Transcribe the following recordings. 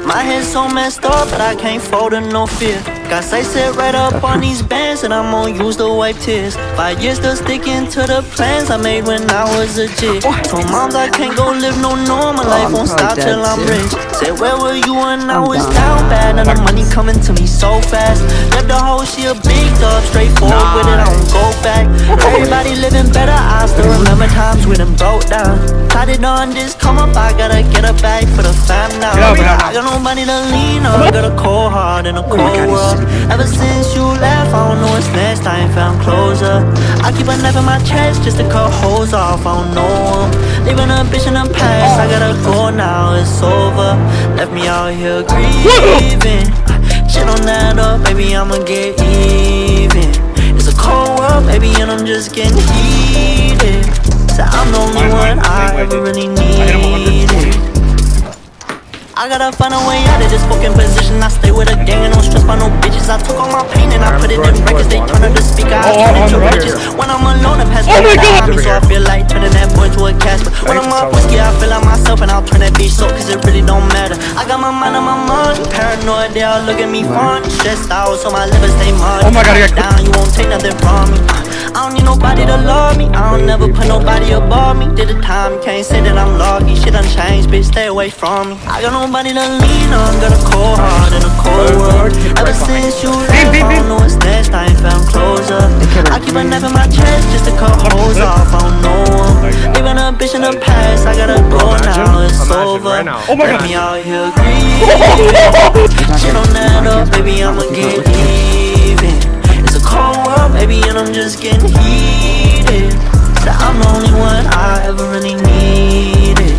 My head's so messed up that I can't fold in no fear. Got sight set right up on these bands and I'm gonna use to wipe tears. 5 years still sticking to the plans I made when I was a kid. Told moms I can't go live no normal life, won't stop till I'm rich. Said where were you when I was down bad? Now the money coming to me so fast. Left the hoe, she a big dog, straightforward with it, I don't go back. Everybody living better, I still remember times when them broke down. Tried it on this come up, I gotta get a bag for the fam now. I got nobody to lean on, got a cold heart and a cold world. Ever since you left, I don't know what's next, I ain't found closure. I keep a knife in my chest just to cut holes off, I don't know them. Leaving a bitch in the past, I gotta go now, it's over. Left me out here grieving. Shit on that up, baby, I'ma get even. It's a cold world, baby, and I'm just getting heated. So I'm the only one I ever really needed. I gotta find a way out of this fucking position. I stay with a gang and don't stress by no bitches. I took all my pain and I put it in records. They turn up the speaker, I turn it to riches. When I'm alone, I pass by me, so I feel like turning that boy to a Casper. When I'm off whiskey, I feel like myself and I'll turn that bitch up, cause it really don't matter. I got my mind on my money, paranoid, they all look at me funny. Stressed out, so my liver stay muddy. Down, you won't take nothing from me. I don't need nobody to love me, I don't never put nobody above me. Did the time, you can't say that I'm lucky. Shit done changed, bitch, stay away from me. I got nobody to lean on, got a cold heart and a cold world. Ever since you left, I don't know what's next, I ain't found closure. I keep a knife in my chest just to cut holes off, I don't know them. Leaving a bitch in the past, I gotta go now, it's over. Let me out here grieving. Shit on that up, baby, I'ma get even. It's a cold world, baby, and I'm just getting heated. So I'm the only one I ever really needed.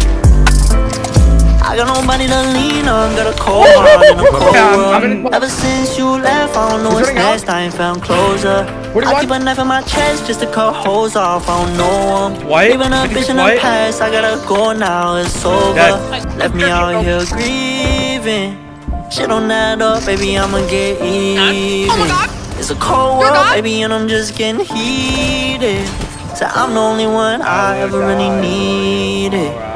I got nobody to lean on, got a cold heart and a cold world. Ever since you left, I don't know what's next, I ain't found closure. I keep a knife in my chest just to cut holes off, I don't know them. Leaving a bitch in the past, I gotta go now, it's over. Left me out here grieving. Shit on that up, baby, I'ma get even. It's a cold world, baby, and I'm just getting heated. So I'm the only one I ever really needed.